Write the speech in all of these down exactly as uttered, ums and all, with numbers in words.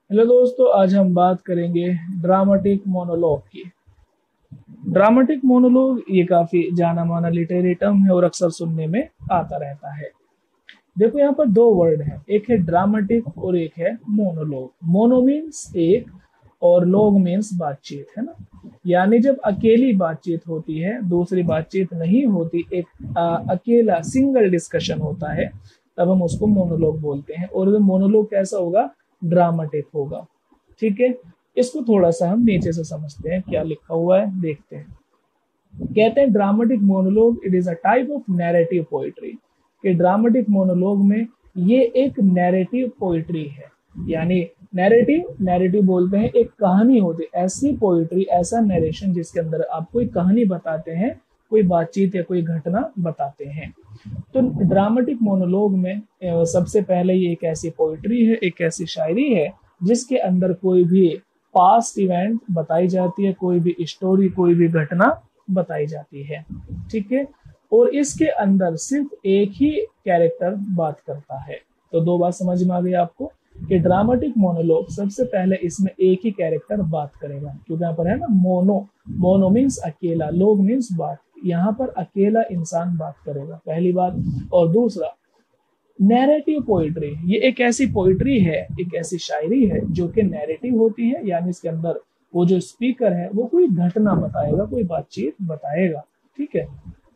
Hello दोस्तों, आज हम बात करेंगे ड्रामेटिक मोनोलॉग की। ड्रामेटिक मोनोलॉग ये काफी जाना माना लिटरेरी टर्म है और अक्सर सुनने में आता रहता है। देखो, यहाँ पर दो वर्ड हैं, एक है ड्रामेटिक और एक है मोनोलॉग। मोनो मीन्स एक और लोग मीन्स बातचीत, है ना। यानी जब अकेली बातचीत होती है, दूसरी बातचीत नहीं होती, एक आ, अकेला सिंगल डिस्कशन होता है, तब हम उसको मोनोलॉग बोलते हैं। और वो मोनोलॉग कैसा होगा? ड्रामेटिक होगा। ठीक है, इसको थोड़ा सा हम नीचे से समझते हैं, क्या लिखा हुआ है देखते हैं। कहते हैं dramatic monologue it is a type of narrative poetry. कि ड्रामेटिक मोनोलॉग में ये एक नैरेटिव पोइट्री है। यानी नैरेटिव नैरेटिव बोलते हैं एक कहानी होती है, ऐसी पोइट्री, ऐसा नरेशन जिसके अंदर आप कोई कहानी बताते हैं, कोई बातचीत या कोई घटना बताते हैं। तो ड्रामेटिक मोनोलॉग में सबसे पहले ये एक ऐसी पोइट्री है, एक ऐसी शायरी है जिसके अंदर कोई भी पास्ट इवेंट बताई जाती है, कोई भी स्टोरी, कोई भी घटना बताई जाती है। ठीक है, और इसके अंदर सिर्फ एक ही कैरेक्टर बात करता है। तो दो बात समझ में आ गई आपको कि ड्रामेटिक मोनोलॉग सबसे पहले इसमें एक ही कैरेक्टर बात करेगा, क्योंकि यहाँ पर है ना मोनो। मोनो मीन्स अकेला, लोग मीन्स बात। यहाँ पर अकेला इंसान बात करेगा, पहली बात। और दूसरा, नैरेटिव पोइट्री, ये एक ऐसी पोइट्री है, एक ऐसी शायरी है जो कि नैरेटिव होती है। यानी इसके अंदर वो जो स्पीकर है वो कोई घटना बताएगा, कोई बातचीत बताएगा। ठीक है,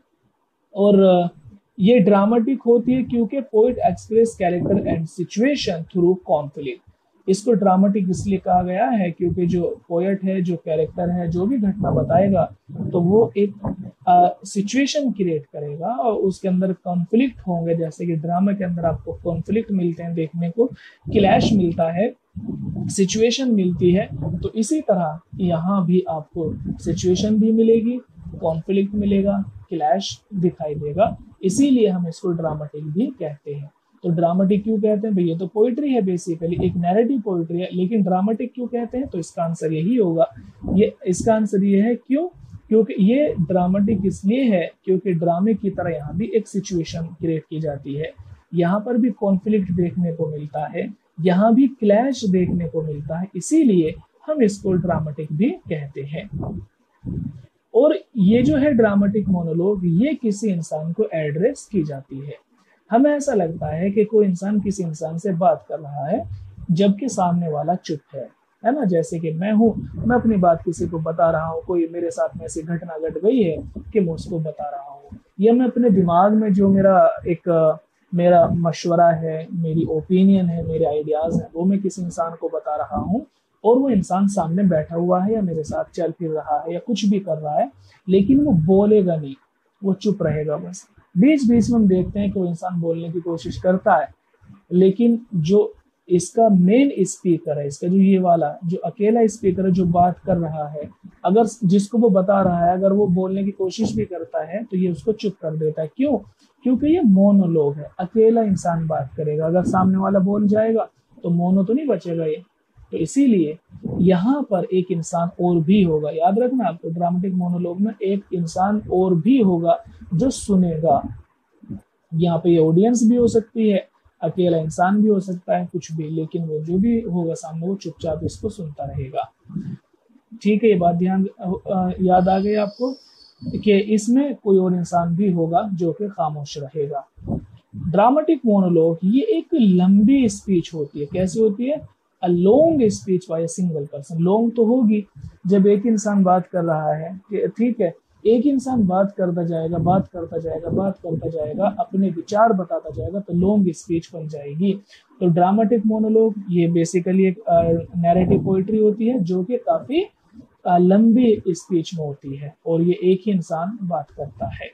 और ये ड्रामेटिक होती है क्योंकि poet express character and situation through conflict. इसको ड्रामेटिक इसलिए कहा गया है क्योंकि जो पोएट है, जो कैरेक्टर है, जो भी घटना बताएगा तो वो एक सिचुएशन क्रिएट करेगा और उसके अंदर कॉन्फ्लिक्ट होंगे। जैसे कि ड्रामा के अंदर आपको कॉन्फ्लिक्ट मिलते हैं देखने को, क्लैश मिलता है, सिचुएशन मिलती है। तो इसी तरह यहाँ भी आपको सिचुएशन भी मिलेगी, कॉन्फ्लिक्ट मिलेगा, क्लैश दिखाई देगा। इसीलिए हम इसको ड्रामेटिक भी कहते हैं। तो ड्रामेटिक क्यों कहते हैं भाई? ये तो पोइट्री है, बेसिकली एक नैरेटिव पोइट्री है, लेकिन ड्रामेटिक क्यों कहते हैं? तो इसका आंसर यही होगा। ये इसका आंसर ये है क्यों? क्योंकि ये ड्रामेटिक इसलिए है क्योंकि ड्रामे की तरह यहाँ भी एक सिचुएशन क्रिएट की जाती है, यहाँ पर भी कॉन्फ्लिक्ट देखने को मिलता है, यहाँ भी क्लैश देखने को मिलता है। इसीलिए हम इसको ड्रामेटिक भी कहते हैं। और ये जो है ड्रामेटिक मोनोलॉग, ये किसी इंसान को एड्रेस की जाती है। हमें ऐसा लगता है कि कोई इंसान किसी इंसान से बात कर रहा है जबकि सामने वाला चुप है है ना। जैसे कि मैं हूँ, मैं अपनी बात किसी को बता रहा हूँ, कोई मेरे साथ में ऐसी घटना घट गई है कि मैं उसको बता रहा हूँ, या मैं अपने दिमाग में जो मेरा एक मेरा मशवरा है, मेरी ओपिनियन है, मेरे आइडियाज हैं, वो मैं किसी इंसान को बता रहा हूँ, और वो इंसान सामने बैठा हुआ है या मेरे साथ चल फिर रहा है या कुछ भी कर रहा है, लेकिन वो बोलेगा नहीं, वो चुप रहेगा बस। बीच बीच में हम देखते हैं कि वो इंसान बोलने की कोशिश करता है, लेकिन जो इसका मेन स्पीकर है, इसका जो ये वाला जो अकेला स्पीकर है जो बात कर रहा है, अगर जिसको वो बता रहा है अगर वो बोलने की कोशिश भी करता है तो ये उसको चुप कर देता है। क्यों? क्योंकि ये मोनोलॉग है, अकेला इंसान बात करेगा। अगर सामने वाला बोल जाएगा तो मोनो तो नहीं बचेगा ये। तो इसीलिए यहाँ पर एक इंसान और भी होगा। याद रखना आपको, ड्रामेटिक मोनोलॉग में एक इंसान और भी होगा जो सुनेगा। यहाँ पे ऑडियंस भी हो सकती है, अकेला इंसान भी हो सकता है, कुछ भी, लेकिन वो जो भी होगा सामने वो चुपचाप इसको सुनता रहेगा। ठीक है, ये बात ध्यान याद आ गई आपको कि इसमें कोई और इंसान भी होगा जो कि खामोश रहेगा। ड्रामेटिक मोनोलॉग ये एक लंबी स्पीच होती है। कैसी होती है? A long speech by a single person. Long तो होगी जब एक इंसान बात कर रहा है, ठीक है, एक इंसान बात करता जाएगा, बात करता जाएगा, बात करता जाएगा, अपने विचार बताता जाएगा, तो लॉन्ग स्पीच बन जाएगी। तो ड्रामेटिक मोनोलॉग ये बेसिकली एक नैरेटिव पोइट्री होती है जो कि काफी लंबी स्पीच में होती है और ये एक ही इंसान बात करता है।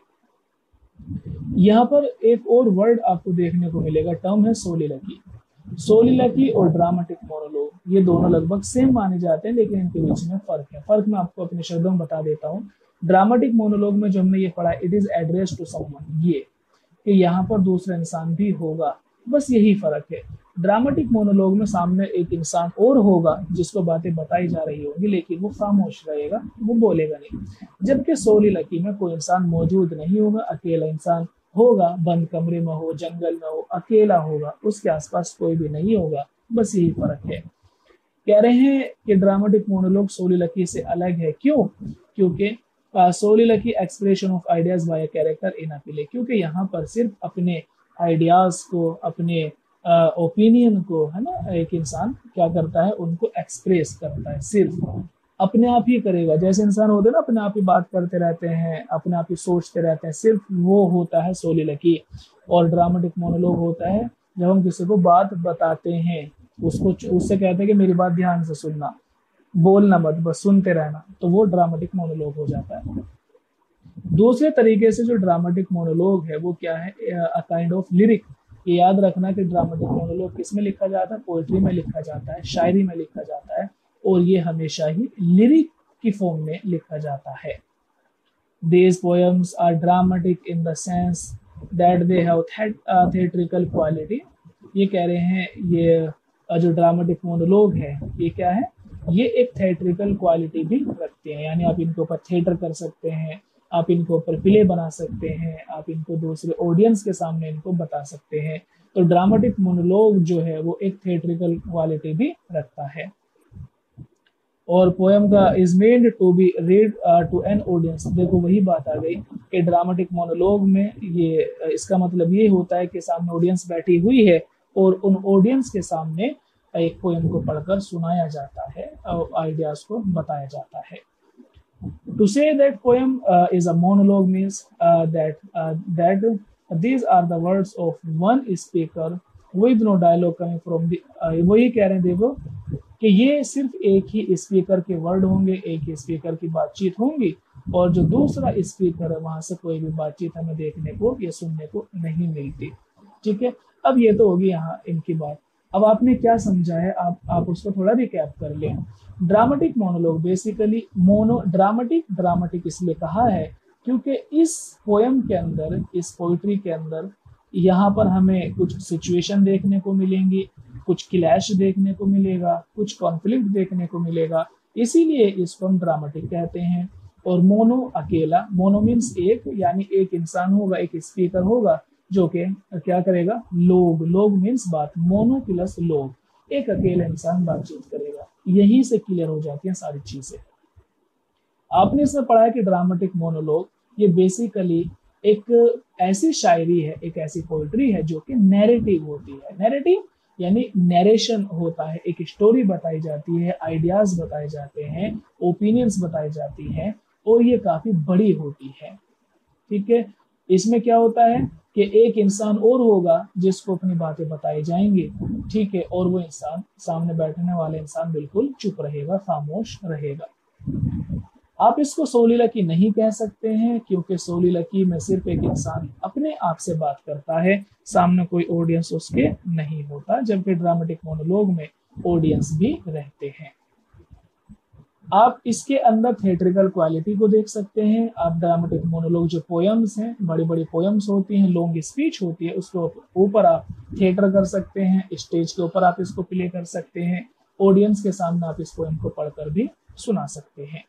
यहाँ पर एक और वर्ड आपको देखने को मिलेगा, टर्म है सोलिलकी। सोलिलकी और ड्रामेटिक मोनोलॉग ये दोनों लगभग सेम माने जाते हैं, लेकिन इनके बीच में फर्क है। फर्क मैं आपको अपने शब्दों में बता देता हूँ। ड्रामेटिक मोनोलॉग में जो हमने ये पढ़ा, it is address to someone, ये कि यहाँ पर दूसरा इंसान भी होगा, बस यही फर्क है। ड्रामेटिक मोनोलॉग में सामने एक इंसान और होगा जिसको बातें बताई जा रही होगी, लेकिन वो खामोश रहेगा, वो बोलेगा नहीं। जबकि सोलिलकी में कोई इंसान मौजूद नहीं होगा, अकेला इंसान होगा, बंद कमरे में हो, जंगल में हो, अकेला होगा, उसके आसपास कोई भी नहीं होगा, बस यही फर्क है। कह रहे हैं कि ड्रामेटिक मोनोलॉग सोलिलोक्वी से अलग है। क्यों? क्योंकि soliloquy expression of ideas by a character in a play, क्योंकि यहाँ पर सिर्फ अपने आइडियाज को, अपने ओपिनियन uh, को, है ना, एक इंसान क्या करता है, उनको एक्सप्रेस करता है, सिर्फ अपने आप ही करेगा। जैसे इंसान होते हैं ना, अपने आप ही बात करते रहते हैं, अपने आप ही सोचते रहते हैं, सिर्फ वो होता है सोलिलोक्वी। और ड्रामेटिक मोनोलॉग होता है जब हम किसी को बात बताते हैं, उसको उससे कहते हैं कि मेरी बात ध्यान से सुनना, बोलना मत, बस सुनते रहना, तो वो ड्रामेटिक मोनोलॉग हो जाता है। दूसरे तरीके से जो ड्रामेटिक मोनोलॉग है वो क्या है, अ काइंड ऑफ लिरिक। ये याद रखना कि ड्रामेटिक मोनोलॉग किस में लिखा जाता है, पोएट्री में लिखा जाता है, शायरी में लिखा जाता है, और ये हमेशा ही लिरिक की फॉर्म में लिखा जाता है। These poems are dramatic in the sense that they have theatrical quality। ये कह रहे हैं ये जो ड्रामेटिक मोनोलॉग है ये क्या है, ये एक थिएट्रिकल क्वालिटी भी रखते हैं, यानी आप इनके ऊपर थिएटर कर सकते हैं, आप इनके ऊपर प्ले बना सकते हैं, आप इनको दूसरे ऑडियंस के सामने इनको बता सकते हैं। तो ड्रामेटिक मोनोलॉग जो है वो एक थिएट्रिकल क्वालिटी भी रखता है। और पोएम का is made to be read to an audience. देखो वही बात आ गई कि ड्रामेटिक मोनोलॉग में ये इसका मतलब ये होता है कि सामने ऑडियंस बैठी हुई है और उन ऑडियंस के सामने एक पोएम को पढ़कर सुनाया जाता है और आइडियाज को बताया जाता है। To say that poem is a monologue means that that these are the words of one speaker with no dialogue coming from the, वही कह रहे हैं देखो कि ये सिर्फ एक ही स्पीकर के वर्ड होंगे, एक ही स्पीकर की बातचीत होंगी, और जो दूसरा स्पीकर है वहां से कोई भी बातचीत हमें देखने को या सुनने को नहीं मिलती। ठीक है, अब ये तो होगी यहाँ इनकी बात। अब आपने क्या समझा है, आप आप उसको थोड़ा रिकैप कर लें। Dramatic monologue basically mono dramatic dramatic इसलिए कहा है क्योंकि इस पोएम के अंदर, इस पोइट्री के अंदर यहाँ पर हमें कुछ सिचुएशन देखने को मिलेंगी, कुछ क्लैश देखने को मिलेगा, कुछ कॉन्फ्लिक्ट देखने को मिलेगा, इसीलिए इसको हम ड्रामेटिक कहते हैं। और मोनो अकेला, मोनो मीन्स एक, यानी एक इंसान होगा, एक स्पीकर होगा जो कि क्या करेगा, लोग, लोग मीन्स बात, मोनो प्लस लोग, एक अकेला इंसान बातचीत करेगा। यहीं से क्लियर हो जाती हैं सारी चीजें। आपने इसमें पढ़ा है कि ड्रामेटिक मोनोलॉग ये बेसिकली एक ऐसी शायरी है, एक ऐसी पोइट्री है जो कि नैरेटिव होती है। नैरेटिव यानी नरेशन होता है, एक स्टोरी बताई जाती है, आइडियाज बताए जाते हैं, ओपिनियंस बताई जाती हैं, और ये काफी बड़ी होती है। ठीक है, इसमें क्या होता है कि एक इंसान और होगा जिसको अपनी बातें बताई जाएंगी। ठीक है, और वो इंसान, सामने बैठने वाला इंसान बिल्कुल चुप रहेगा, खामोश रहेगा। आप इसको सोलिलोक्वी नहीं कह सकते हैं क्योंकि सोलिलोक्वी में सिर्फ एक इंसान अपने आप से बात करता है, सामने कोई ऑडियंस उसके नहीं होता, जबकि ड्रामेटिक मोनोलॉग में ऑडियंस भी रहते हैं। आप इसके अंदर थिएट्रिकल क्वालिटी को देख सकते हैं। आप ड्रामेटिक मोनोलॉग जो पोएम्स हैं, बड़ी बड़ी पोएम्स होती हैं, लॉन्ग स्पीच होती है, उसके ऊपर आप थिएटर कर सकते हैं, स्टेज के ऊपर आप इसको प्ले कर सकते हैं, ऑडियंस के सामने आप इस पोएम को पढ़कर भी सुना सकते हैं।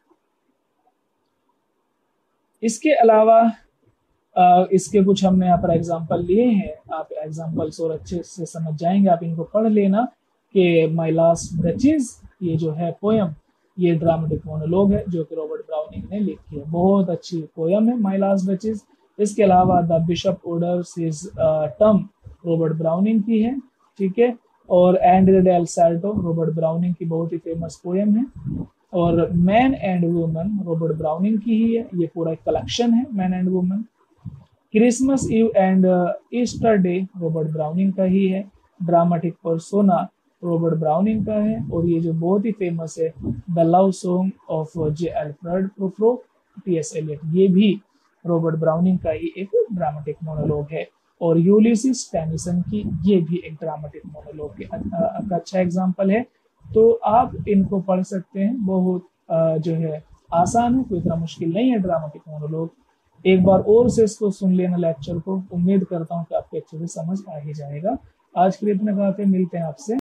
इसके अलावा इसके कुछ हमने यहाँ पर एग्जाम्पल लिए हैं, आप एग्जाम्पल्स और अच्छे से समझ जाएंगे, आप इनको पढ़ लेना कि माय लास्ट डचेस, ये जो है पोएम, ये ड्रामेटिक मोनोलॉग है जो कि रॉबर्ट ब्राउनिंग ने लिखी है। बहुत अच्छी पोएम है माय लास्ट डचेस। इसके अलावा द बिशप ऑर्डर्स हिज टर्म रॉबर्ट ब्राउनिंग की है। ठीक है, और Andrea del Sarto Robert Browning की बहुत ही फेमस पोएम है। और men and women Robert Browning की ही है, ये पूरा एक कलेक्शन है men and women. Christmas eve and Easter day Robert Browning का ही है। ड्रामेटिक पर्सोना रॉबर्ट ब्राउनिंग का है। और ये जो बहुत ही फेमस है the love song of J Alfred Prufrock T S Eliot, ये भी रॉबर्ट ब्राउनिंग का ही एक ड्रामेटिक मोनोलॉग है। और यूलिसिस टेनिसन की ये भी एक ड्रामेटिक मोनोलॉग का अच्छा एग्जाम्पल है। तो आप इनको पढ़ सकते हैं, बहुत जो है आसान है, कोई इतना मुश्किल नहीं है ड्रामेटिक मोनोलॉग। एक बार और से इसको सुन लेना लेक्चर को, उम्मीद करता हूँ कि आपको अच्छे से समझ आ ही जाएगा। आज के लिए इतना काफी, मिलते हैं आपसे।